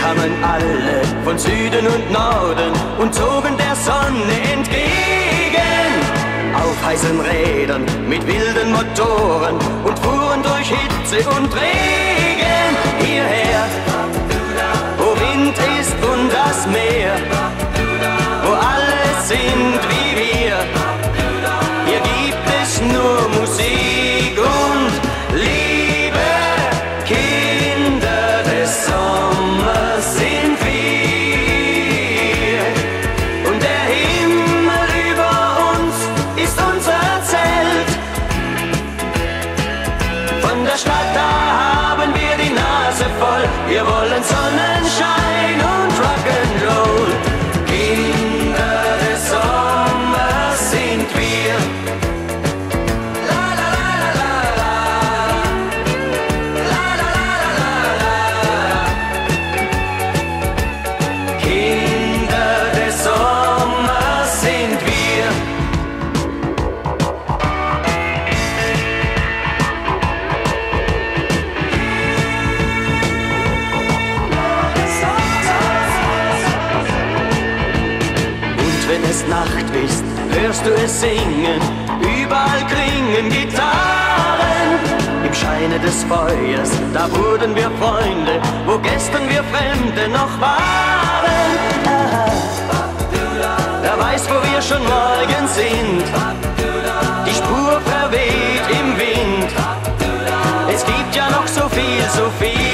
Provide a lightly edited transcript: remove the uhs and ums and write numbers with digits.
kamen alle von Süden und Norden und zogen der Sonne entgegen. Auf heißen Rädern mit wilden Motoren und fuhren durch Hitze und Regen hierher, wo Wind ist und das Meer, wo alle sind wie wir. Hier gibt es nur Musik und Liebe. Kinder des Sommers sind wir. Und der Himmel über uns ist unser Zelt. Von der Stadt, da haben wir die Nase voll. Wir wollen Sonnenschein und Rock'n'Roll. Kinder des Sommers sind wir. La la la la la la la la la la. Kinder des Sommers sind wir. Wenn es Nacht ist, hörst du es singen, überall klingen Gitarren. Im Scheine des Feuers, da wurden wir Freunde, wo gestern wir Fremde noch waren. Wer weiß, wo wir schon morgen sind, die Spur verweht im Wind. Es gibt ja noch so viel, so viel.